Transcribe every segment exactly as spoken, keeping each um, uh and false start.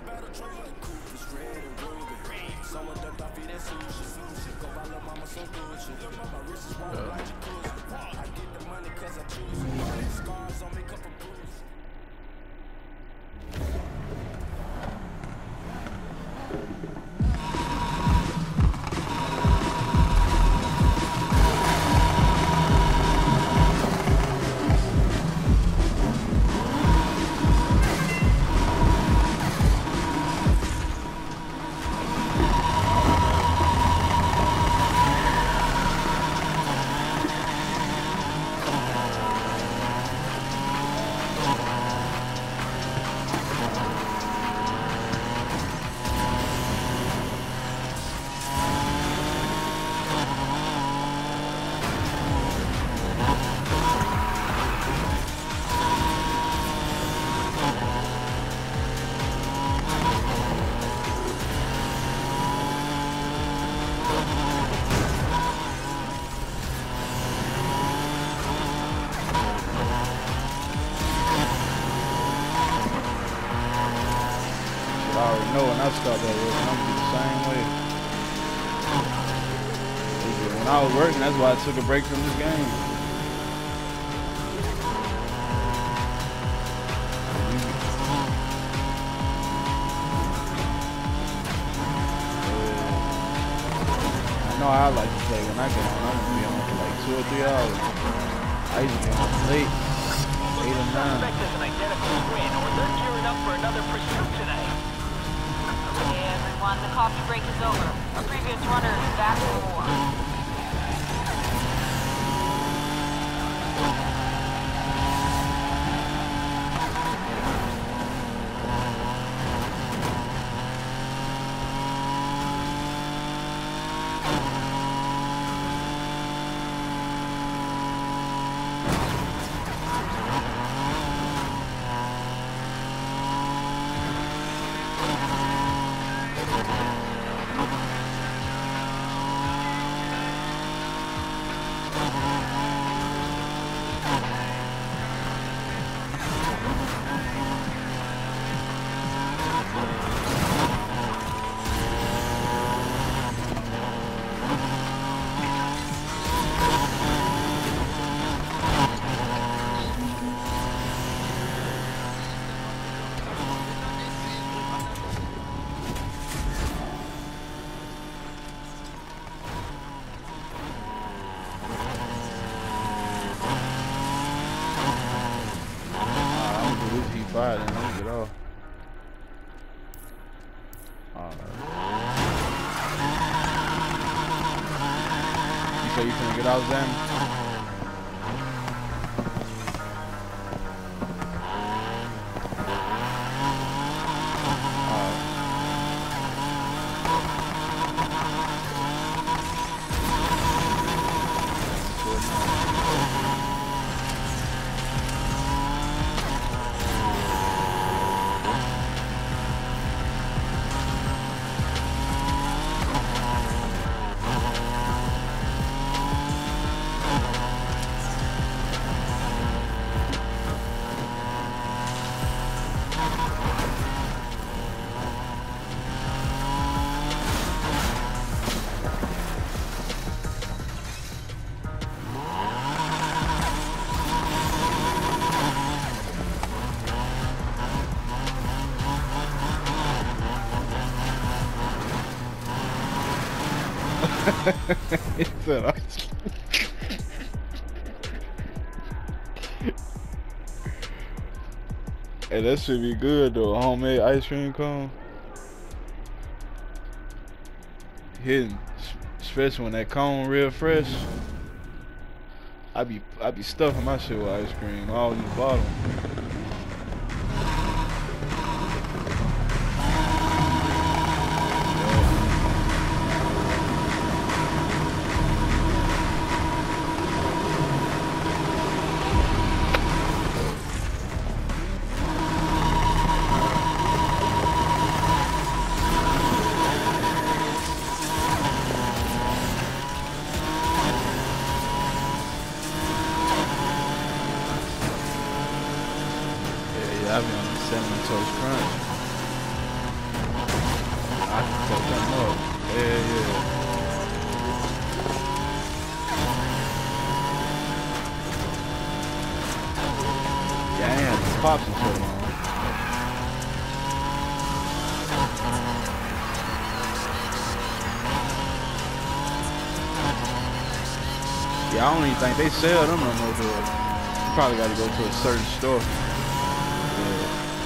know when I stopped at work, I'm the same way. When I was working, that's why I took a break from this game. I know I like to play when I get on. I'm gonna be on for like two or three hours. I used to be on late, eight or nine. An identical win, or they're gearing up for another pursuit today. Okay, everyone, the coffee break is over. Our previous runner is back for more. Fire, then let me get off. Alright. You say you finna get out, Zan? He said, I hey, that should be good though. Homemade ice cream cone. Hitting, especially when that cone real fresh. I be I be stuffing my shit with ice cream all in the bottom. I be on the cinnamon toast crunch. I can set them up. Yeah, yeah. Yeah, I ain't had the cops in so long. Yeah, I don't even think they sell them no more, dude. You probably got to go to a certain store. Yeah.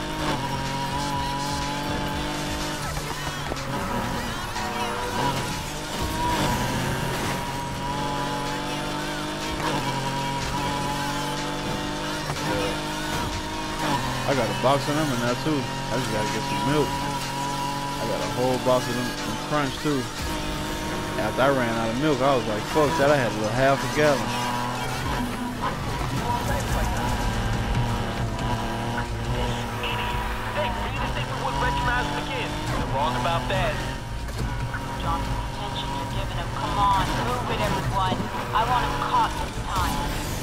I got a box of them in there too. I just gotta get some milk. I got a whole box of them, them Crunch too. After I ran out of milk, I was like, fuck that, I had a little half a gallon. Hey, we didn't think we would recognize him again. You're wrong about that. Johnson, the attention you're giving him. Come on, move it, everyone. I want him caught this time.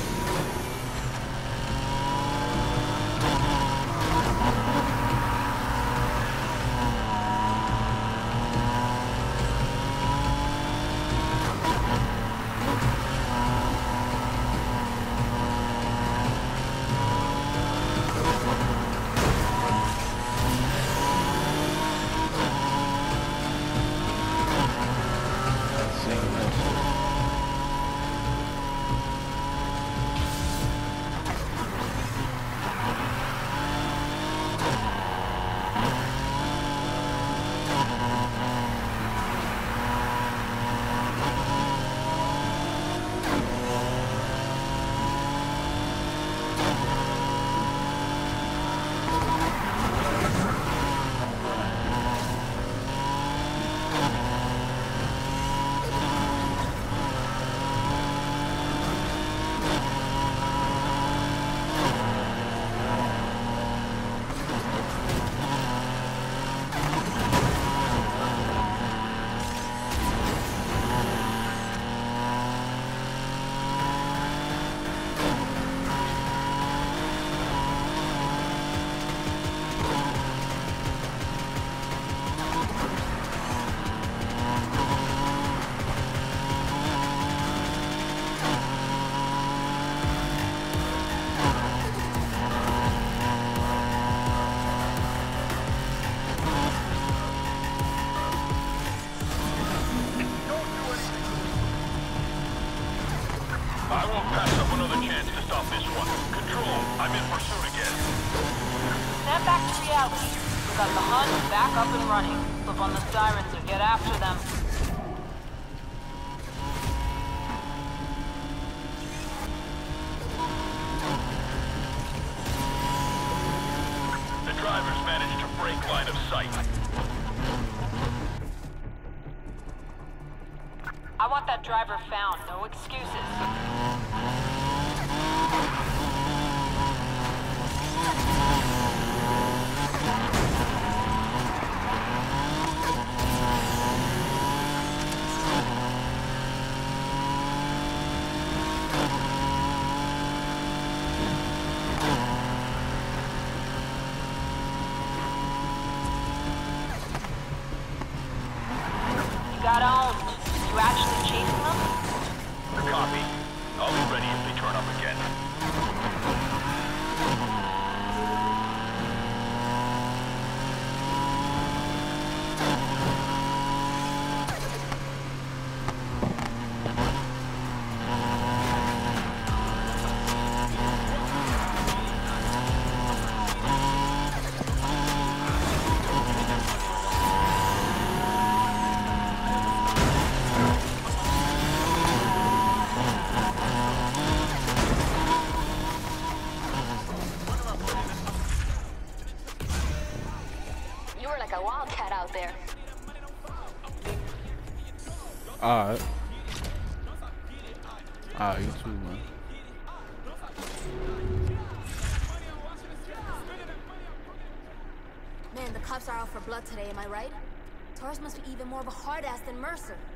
I won't pass up another chance to stop this one. Control, I'm in pursuit again. Snap back to reality. We got the hunt back up and running. Flip on the sirens and get after them. The drivers managed to break line of sight. I want that driver found. No excuses. You got owned. You actually chasing them? Copy. I'll be ready if they turn up again. You were like a wildcat out there. Alright. Alright, you too, man. Man, the cops are out for blood today, am I right? Torres must be even more of a hard ass than Mercer.